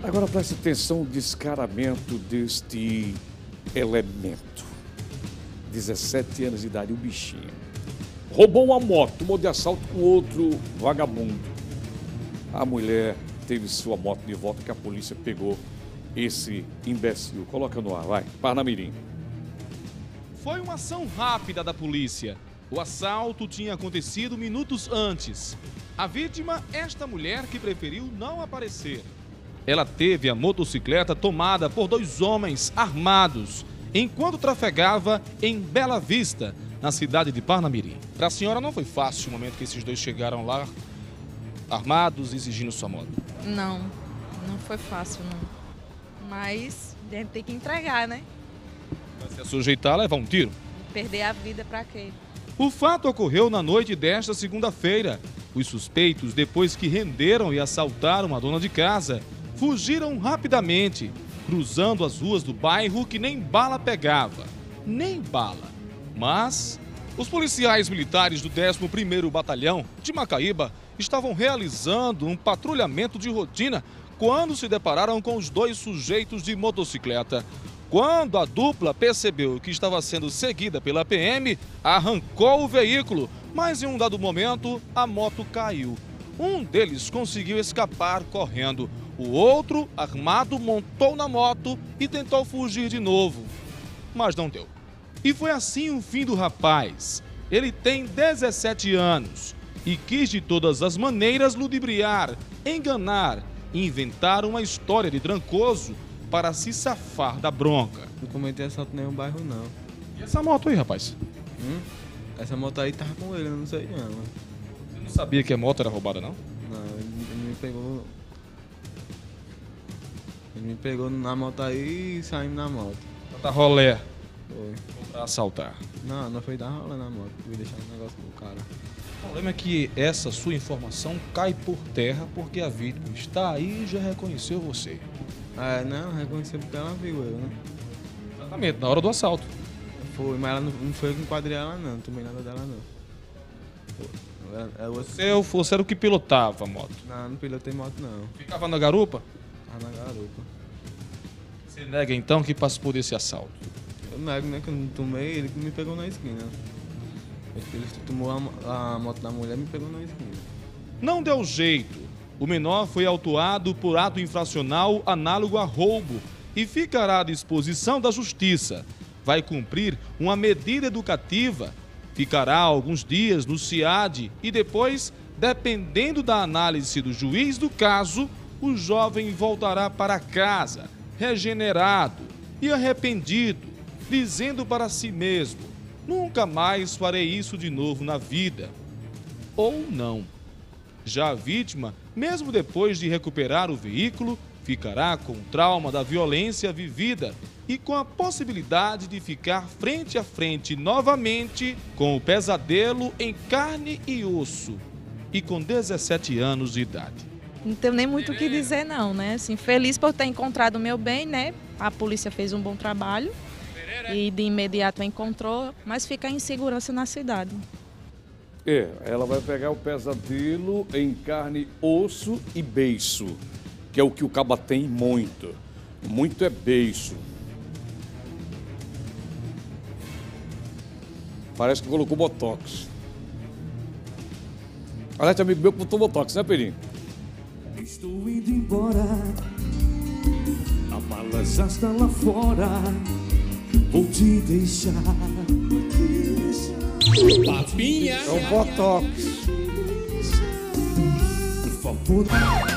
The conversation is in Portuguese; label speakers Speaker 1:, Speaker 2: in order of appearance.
Speaker 1: Agora preste atenção no descaramento deste elemento. 17 anos de idade, o bichinho. Roubou uma moto, tomou de assalto com outro vagabundo. A mulher teve sua moto de volta que a polícia pegou esse imbecil. Coloca no ar, vai. Parnamirim.
Speaker 2: Foi uma ação rápida da polícia. O assalto tinha acontecido minutos antes. A vítima, esta mulher que preferiu não aparecer. Ela teve a motocicleta tomada por dois homens armados, enquanto trafegava em Bela Vista, na cidade de Parnamirim. Para a senhora não foi fácil o momento que esses dois chegaram lá, armados, exigindo sua moto?
Speaker 3: Não, não foi fácil, não. Mas a gente tem que entregar, né?
Speaker 2: Vai se sujeitar a levar um tiro?
Speaker 3: Perder a vida pra quê?
Speaker 2: O fato ocorreu na noite desta segunda-feira. Os suspeitos, depois que renderam e assaltaram a dona de casa, fugiram rapidamente, cruzando as ruas do bairro que nem bala pegava. Nem bala. Mas os policiais militares do 11º Batalhão de Macaíba estavam realizando um patrulhamento de rotina quando se depararam com os dois sujeitos de motocicleta. Quando a dupla percebeu que estava sendo seguida pela PM, arrancou o veículo, mas em um dado momento a moto caiu. Um deles conseguiu escapar correndo. O outro, armado, montou na moto e tentou fugir de novo, mas não deu. E foi assim o fim do rapaz. Ele tem 17 anos e quis de todas as maneiras ludibriar, enganar e inventar uma história de trancoso para se safar da bronca.
Speaker 4: Não cometei assalto em nenhum bairro, não.
Speaker 2: E essa moto aí, rapaz?
Speaker 4: Essa moto aí tava com ele, eu não sei não.
Speaker 2: Você não sabia que a moto era roubada, não?
Speaker 4: Não, ele me pegou... Ele me pegou na moto aí e saímos na moto.
Speaker 2: Pra dar rolé.
Speaker 4: Foi.
Speaker 2: Pra assaltar.
Speaker 4: Não, não foi dar rolê na moto, fui deixar o negócio do cara.
Speaker 2: O problema é que essa sua informação cai por terra porque a vítima está aí e já reconheceu você.
Speaker 4: É, não, reconheceu porque ela viu eu, né?
Speaker 2: Exatamente, na hora do assalto.
Speaker 4: Foi, mas ela não foi eu que enquadrei ela não tomei nada dela não.
Speaker 2: Você era o que pilotava a moto?
Speaker 4: Não pilotei moto não.
Speaker 2: Ficava na garupa?
Speaker 4: Tava na garupa.
Speaker 2: Você nega então que participou desse assalto?
Speaker 4: Eu nego, né, que eu não tomei, ele que me pegou na esquina. Ele tomou a moto da mulher e me pegou na esquina.
Speaker 2: Não deu jeito. O menor foi autuado por ato infracional análogo a roubo e ficará à disposição da justiça. Vai cumprir uma medida educativa, ficará alguns dias no CIAD e depois, dependendo da análise do juiz do caso, o jovem voltará para casa, regenerado e arrependido, dizendo para si mesmo: nunca mais farei isso de novo na vida. Ou não. Já a vítima, mesmo depois de recuperar o veículo, ficará com o trauma da violência vivida e com a possibilidade de ficar frente a frente novamente com o pesadelo em carne e osso e com 17 anos de idade.
Speaker 3: Não tenho nem muito o que dizer não, né? Assim, feliz por ter encontrado o meu bem, né? A polícia fez um bom trabalho e de imediato encontrou, mas fica em segurança na cidade.
Speaker 1: Ela vai pegar o pesadelo em carne, osso e beiço, que é o que o caba tem muito. Muito é beiço. Parece que colocou botox. Aliás, amigo meu que botou botox, né, Pedrinho?
Speaker 5: Estou indo embora, a mala já está lá fora, vou te deixar.
Speaker 1: Papinha! É o botox.
Speaker 5: Por favor.